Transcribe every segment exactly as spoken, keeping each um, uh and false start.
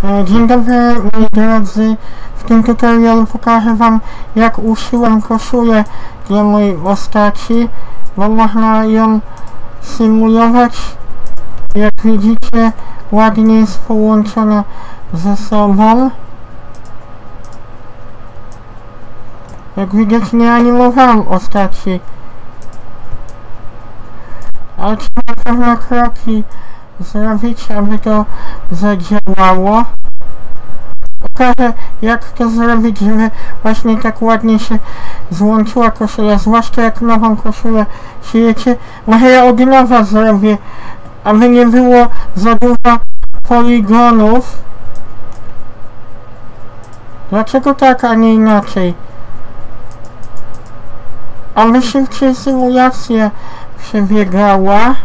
Dzień dobry moi drodzy, w tym tutorialu pokażę wam jak uszyłem koszulę dla mojej postaci, bo można ją symulować. Jak widzicie, ładnie jest połączona ze sobą. Jak widać, nie animowałem postaci, ale trzeba pewne kroki zrobić, aby to zadziałało. Pokażę jak to zrobić, żeby właśnie tak ładnie się złączyła koszula, zwłaszcza jak nową koszulę szyjecie. Może ja od nowa zrobię, aby nie było za dużo poligonów. Dlaczego tak, a nie inaczej? Aby szybciej symulacja przebiegała.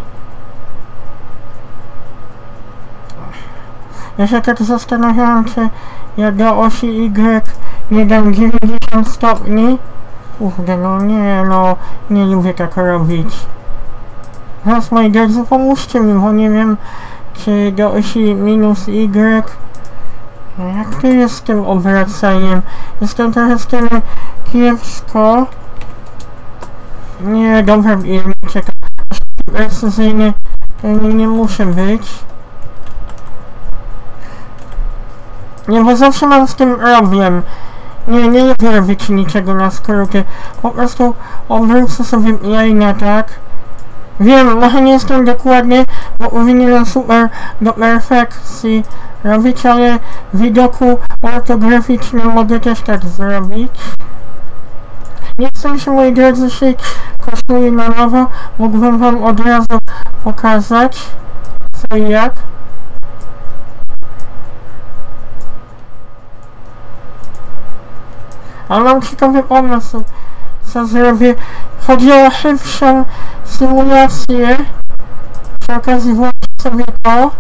Ja się tak zastanawiam, czy ja do osi Y nie dam dziewięćdziesiąt stopni. Kurde, no nie, no nie lubię tak robić. Teraz moi drodzy, pomóżcie mi, bo nie wiem, czy do osi minus Y. Jak to jest z tym obracaniem? Jestem trochę z tym kiepsko. Nie, dobra, nie czekam. Precyzyjny nie muszę być. Nie, bo zawsze mam z tym problem. Nie, nie lubię robić niczego na skróty. Po prostu obrócę sobie lane'a, tak? Wiem, może nie jestem dokładny, bo powinienem super do perfekcji robić, ale w widoku ortograficznym mogę też tak zrobić. Nie chcę się, moi drodzy, szyć koszuli na nowo. Mógłbym wam od razu pokazać co i jak. Ale mam ciekawy pomysł, co zrobię. Chodzi o szybszą symulację. Przy okazji włączę sobie to.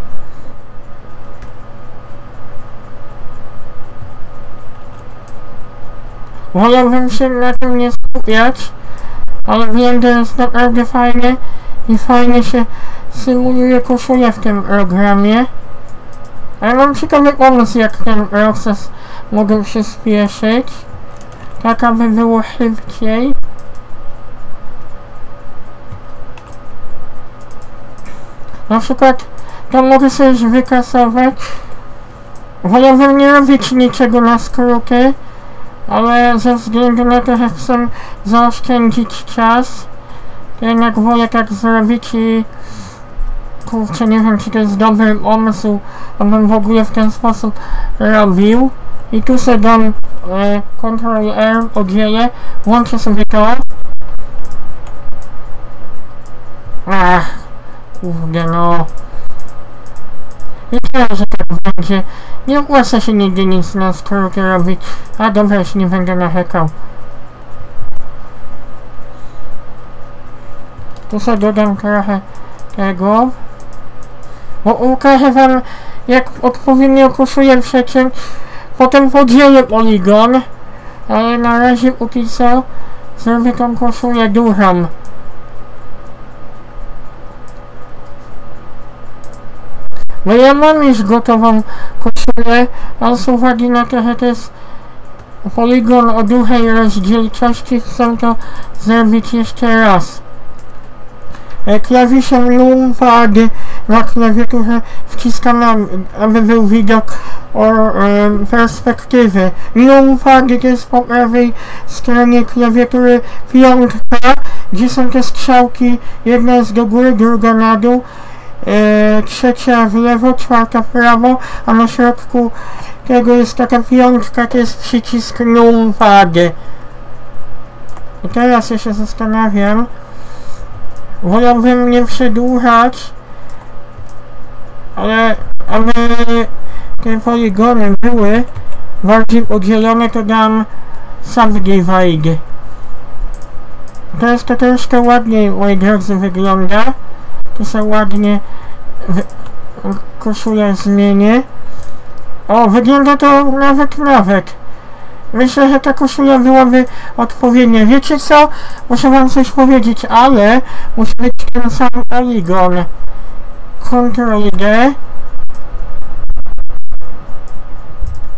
Wolałbym się na tym nie skupiać, ale Blender jest naprawdę fajny i fajnie się symuluje koszulę w tym programie. Ale mam ciekawy pomysł, jak ten proces mogę przyspieszyć, tak aby było szybciej. Na przykład to mogę sobie już wykasować. Wolałbym nie robić niczego na skróty, ale ze względu na to, że chcę zaoszczędzić czas, to jednak wolę tak zrobić i kurczę, nie wiem, czy to jest dobry pomysł, abym w ogóle w ten sposób robił. I tu sobie dam e, Ctrl R, oddzielę, włączę sobie to. Ach, kurde no. Wiedziałem, że tak będzie. Nie opłaca się nigdy nic na skróty robić. A dobra, już nie będę narzekał. Tu sobie dodam trochę tego. Bo ukażę wam jak odpowiednio koszulę przeciąć. Potem podzielę poligon. Ale na razie póki co zrobię tą koszulę dużą. Bo ja mam już gotową koszulę, ale z uwagi na to, że to jest poligon o dużej rozdzielczości, chcę to zrobić jeszcze raz. Klawiszem numpad na klawiaturze wciskam, aby był widok o e, perspektywy. Numpad to jest po prawej stronie klawiatury piątka, gdzie są te strzałki, jedna jest do góry, druga na dół. E, trzecia w lewo, czwarta w prawo, a na środku tego jest taka piątka, to jest przycisk numpad. I teraz ja się zastanawiam, wolałbym nie przedłużać, ale aby te poligony były bardziej podzielone, to dam subdivide. Teraz to troszkę ładniej, moi drodzy, wygląda. Tu sobie ładnie koszulę zmienię. O, wygląda to nawet nawet. Myślę, że ta koszula byłaby odpowiednia. Wiecie co? Muszę wam coś powiedzieć, ale musi być ten sam poligon. Ctrl D.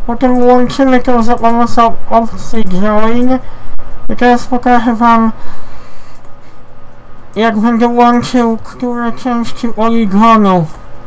Potem łączymy to za pomocą opcji Join. I teraz pokażę wam, jak będę łączył które części poligonu.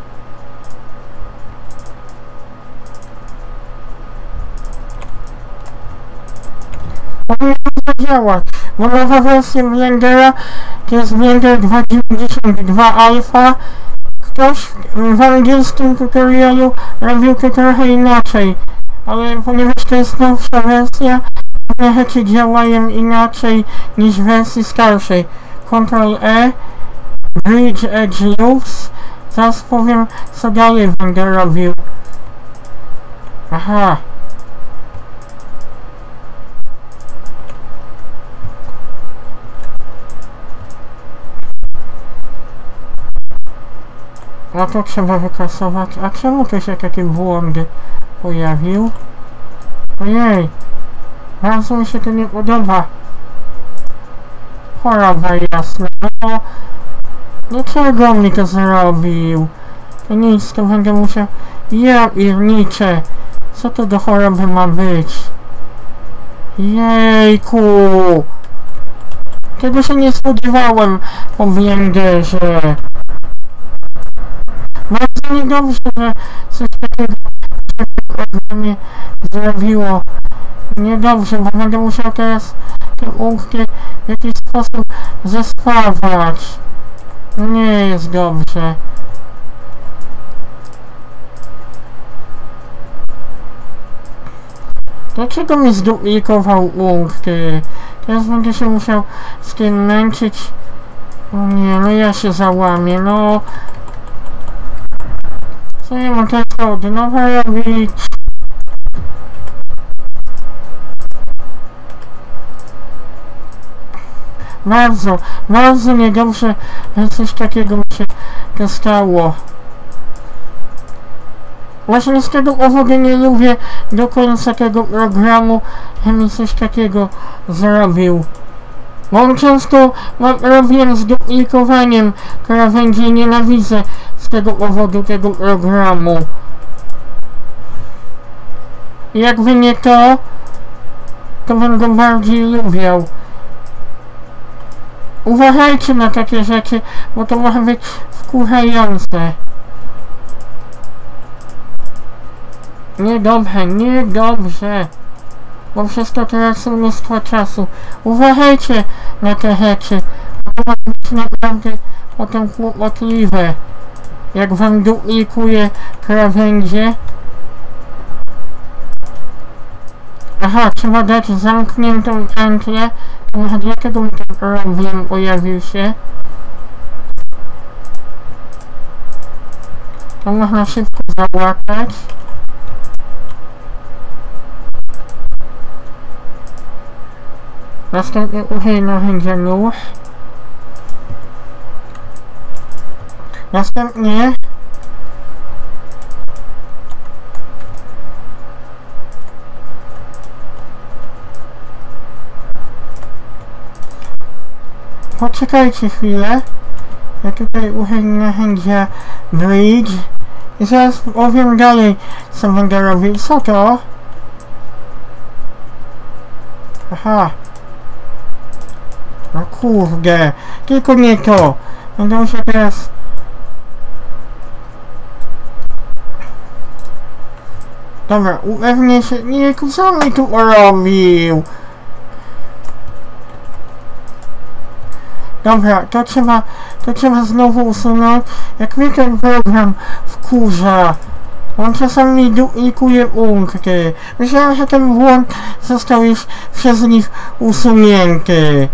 Powinno to działać, bo nowa wersja Blendera to jest Blender dwa dziewięćdziesiąt dwa Alpha. Ktoś w angielskim tutorialu robił to trochę inaczej, ale ponieważ to jest nowsza wersja, pewne rzeczy działają inaczej niż w wersji starszej. Ctrl E, Bridge Edge Loops. Zaraz powiem, co dalej będę robił. Aha. No to trzeba wykasować. A czemu tu się takie błądy pojawił? Ojej. Bardzo mi się to nie podoba. Choroba jasna. No, dlaczego mi to zrobił? To nic, to będę musiał... Ja pierniczę. Co to do choroby ma być? Jejku. Tego się nie spodziewałem po Blenderze. Bardzo niedobrze, że coś takiego się w programie zrobiło. Niedobrze, bo będę musiał teraz te punkty w jakiś sposób zespawać. Nie jest dobrze. Dlaczego mi zduplikował punkty? Teraz będę się musiał z tym męczyć. O nie, no ja się załamię, no. Co ja mam teraz od nowa robić? Bardzo, bardzo niedobrze, że coś takiego mi się to stało. Właśnie z tego powodu nie lubię do końca tego programu, że mi coś takiego zrobił. Bo często mam problem z duplikowaniem krawędzi i nienawidzę z tego powodu tego programu. Jakby nie to, to bym go bardziej lubiał. Uważajcie na takie rzeczy, bo to może być wkurzające. Niedobrze, niedobrze. Bo przez to tracę mnóstwo czasu. Uważajcie na te rzeczy, bo to może być naprawdę potem kłopotliwe. Jak wam duplikuje krawędzie. Aha, trzeba dać zamkniętą pętlę. To może dlaczego mi ten problem pojawił się? To można szybko załatać. Następnie użyj narzędzia nóż. Następnie poczekajcie chwilę. Ja tutaj użyję narzędzia Bridge i zaraz powiem dalej, co będę robił. Co to? Aha. No kurde, tylko nie to. Będę musiał teraz... Dobra, upewnię się... Nie, co mi tu robił? Dobra, to trzeba... To trzeba znowu usunąć. Jak mnie ten program wkurza. On czasami duplikuje punkty. Myślałem, że ten błąd został już przez nich usunięty.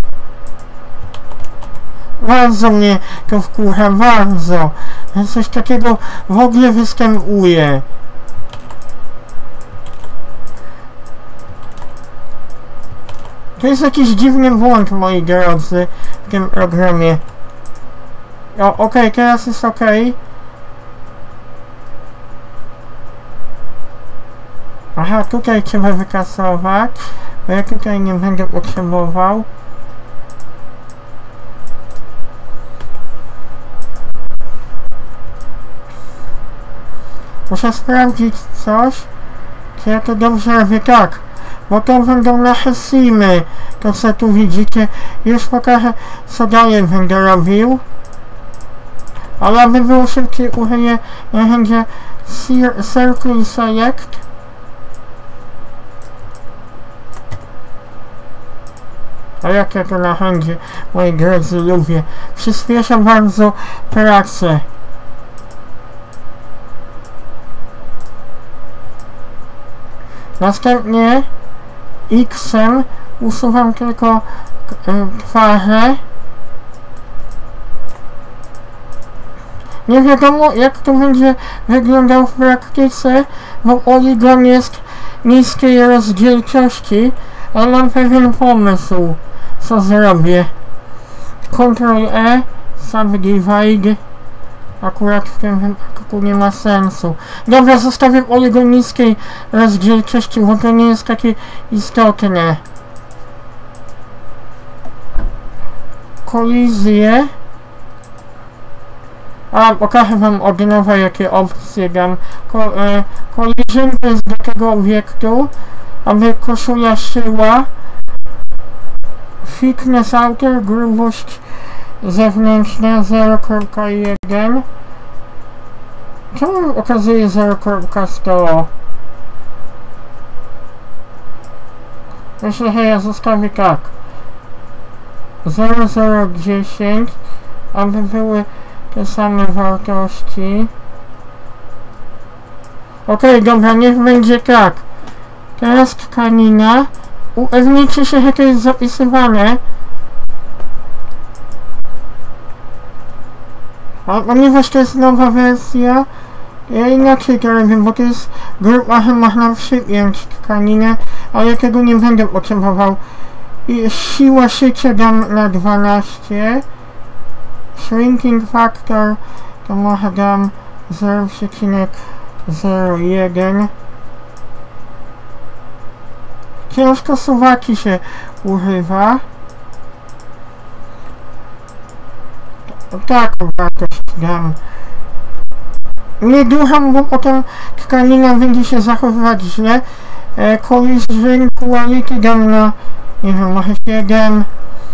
Bardzo mnie to wkurza, bardzo. Że coś takiego w ogóle występuje. To jest jakiś dziwny błąd, moi drodzy, w tym programie. O, okej, okay, teraz jest okej. Okay. Aha, tutaj trzeba wykasować, bo ja tutaj nie będę potrzebował. Muszę sprawdzić coś, Czy ja to dobrze robię? Tak. Bo to będą nasze simy. To co tu widzicie. Już pokażę, co dalej będę robił. Ale aby było szybciej, użyję narzędzia Circle Select. A jakie to narzędzie, moi drodzy, lubię. Przyspiesza bardzo pracę. Następnie X-em usuwam tylko twarze. Nie wiadomo, jak to będzie wyglądał w praktyce, bo poligon jest niskiej rozdzielczości, ale mam pewien pomysł, co zrobię. Ctrl E, Subdivide. Akurat w tym wypadku nie ma sensu. Dobra, zostawię poligon niskiej rozdzielczości, bo to nie jest takie istotne. Kolizje. A, pokażę wam od nowa, jakie opcje dam. Ko e, collision to jest do tego obiektu, aby koszula szyła. Thickness outer, grubość zewnętrzna zero przecinek jeden. Czemu okazuje zero przecinek sto? Myślę, że ja zostawię tak. zero przecinek dziesięć, aby były te same wartości. Ok, dobra, niech będzie tak. Teraz tkanina. Upewnijcie się, że to jest zapisywane. A ponieważ to jest nowa wersja, ja inaczej to robię, bo to jest grupa, że można przypiąć tkaninę, ale tego nie będę potrzebował. I siła szycia dam na dwanaście. Shrinking factor to może dam zero przecinek zero jeden. Ciężko suwaki się używa. Taką wartość dam. Nie dużą, bo potem tkanina będzie się zachowywać źle. E, collision quality dam na, nie wiem, może siedem.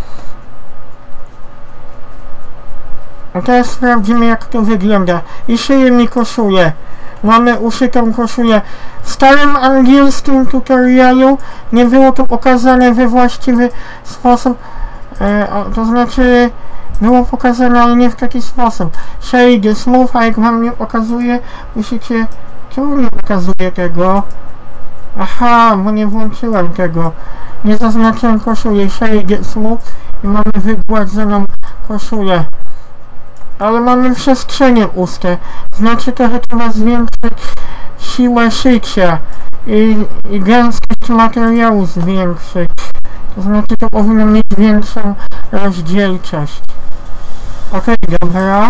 A teraz sprawdzimy, jak to wygląda. I szyję mi koszulę. Mamy uszytą koszulę. W starym angielskim tutorialu nie było to pokazane we właściwy sposób. E, o, to znaczy było pokazane, ale nie w taki sposób. Shade smooth, a jak wam nie pokazuje, musicie... Czemu nie pokazuje tego? Aha, bo nie włączyłem tego. Nie zaznaczyłem koszuli. Shade smooth i mamy wygładzoną koszulę. Ale mamy przestrzenie uste. Znaczy to, że trzeba zwiększyć siłę szycia i, i gęstość materiału zwiększyć. To znaczy to powinno mieć większą rozdzielczość. Ok, dobra.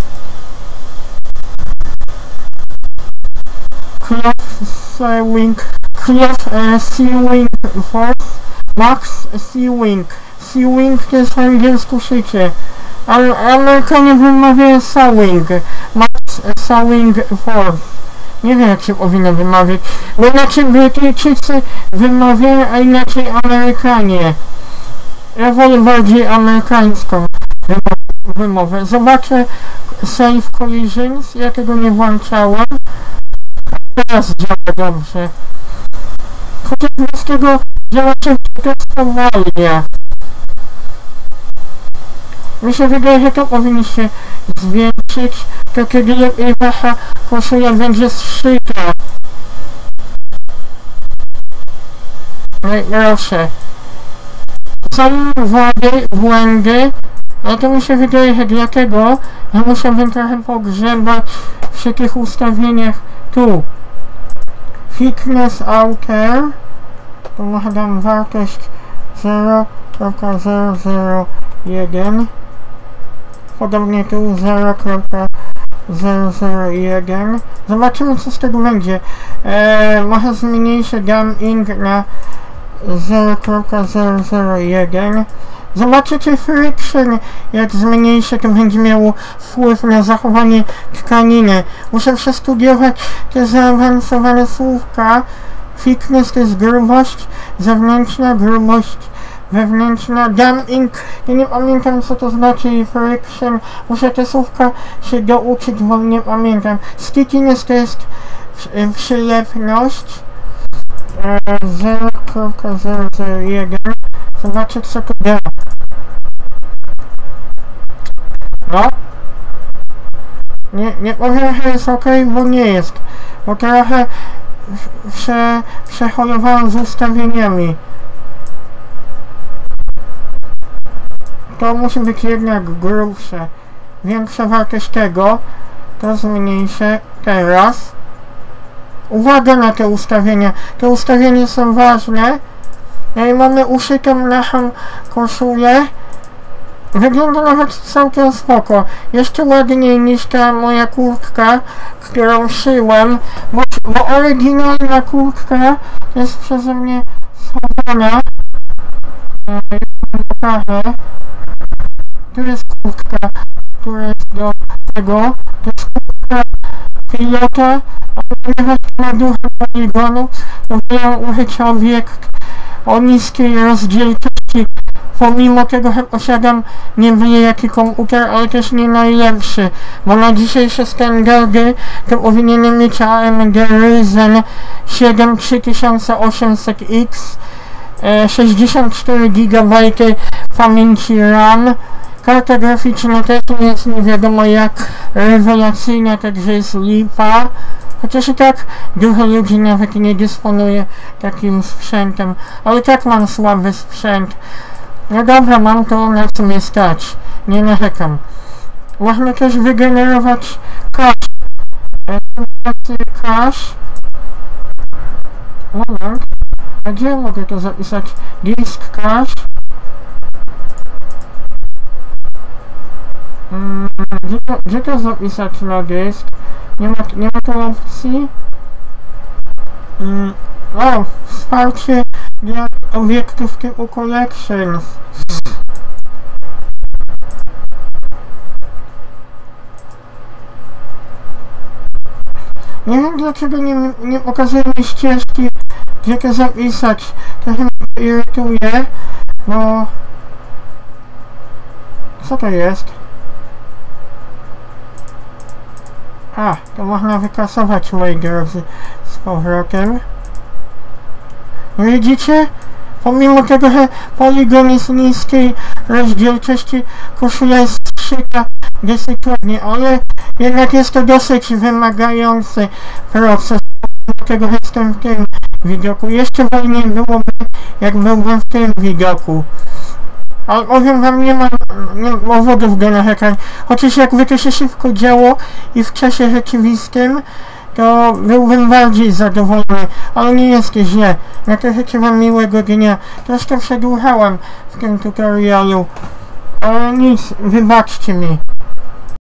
Cloth sewing, cloth uh, sewing force, max sewing. Sewing to jest w angielsku szycie. Ale Amerykanie wymawiają sewing. Max sewing force. Nie wiem, jak się powinno wymawiać. Bo inaczej Brytyjczycy wymawiają, a inaczej Amerykanie. Ja wolę bardziej amerykańską wymowę. Zobaczę Save Collisions. Ja tego nie włączałem. Teraz działa dobrze. Chociaż bez tego działa się testowanie. Mi się wydaje, że to powinniście zwiększyć, to kiedy lepiej wasza koszula będzie zszyta. No i proszę. Są wady, błędy, ale to mi się wydaje, że dlatego, że musiałbym trochę pogrzebać przy tych ustawieniach tu. Thickness outer, to może dam wartość zero przecinek zero zero jeden. Podobnie tu zero przecinek zero zero jeden. Zobaczymy, co z tego będzie. Eee, może zmniejszę dam ing na zero przecinek zero zero jeden. Zobaczycie friction, jak zmniejszę, to będzie miało wpływ na zachowanie tkaniny. Muszę przestudiować te zaawansowane słówka, Thickness to jest grubość zewnętrzna, grubość wewnętrzna. Damping, ja nie pamiętam co to znaczy. Friction, muszę te słówka się douczyć, bo nie pamiętam. Stickiness to jest przylepność. zero przecinek zero zero jeden. Zobaczę co to da. No. Nie, nie powiem, że jest ok, bo nie jest. Bo trochę prze, przeholowałem z ustawieniami. To musi być jednak grubsze. Większa wartość tego. To zmniejszę teraz. Uwaga na te ustawienia. Te ustawienia są ważne. No i mamy uszytą naszą koszulę. Wygląda nawet całkiem spoko. Jeszcze ładniej niż ta moja kurtka, którą szyłem. Bo, bo oryginalna kurtka jest przeze mnie schowana. Pokażę. Tu jest kurtka, która jest do tego. To jest kurtka pilota, ale ponieważ ma dużo poligonów, to wolę użyć obiekt o niskiej rozdzielczości. Pomimo tego, że posiadam nie byle jaki komputer, ale też nie najlepszy, bo na dzisiejsze standardy to powinienem mieć A M D Ryzen siedem trzy tysiące osiemset X, e, sześćdziesiąt cztery gigabajty pamięci RAM. Karta graficzna też nie jest nie wiadomo jak rewelacyjna, także jest lipa. Chociaż i tak dużo ludzi nawet nie dysponuje takim sprzętem, ale tak mam słaby sprzęt. No dobra, mam to na co mnie stać. Nie narzekam. Można też wygenerować cache. Cache. Moment. A gdzie mogę to zapisać? Disk cache. Hmm, gdzie, to, gdzie to zapisać na dysk? Nie ma, nie ma to opcji? Hmm, o, wsparcie dla obiektów typu collections. Nie wiem dlaczego nie, nie pokazuje mi ścieżki, gdzie to zapisać. Trochę mnie irytuje, bo... Co to jest? A, to można wykasować, moi drodzy, z powrotem. Widzicie? Pomimo tego, że poligon jest niskiej rozdzielczości, koszula jest szyta dosyć ładnie, ale jednak jest to dosyć wymagający proces. Pomimo tego, że jestem w tym widoku. Jeszcze wolniej byłoby, jak byłbym w tym widoku. Ale powiem wam, nie mam nie, powodów do narzekań. Chociaż jakby to się szybko działo i w czasie rzeczywistym, to byłbym bardziej zadowolony, ale nie jest źle. Na to życzę wam miłego dnia. Troszkę przedłużałem w tym tutorialu, ale nic, wybaczcie mi.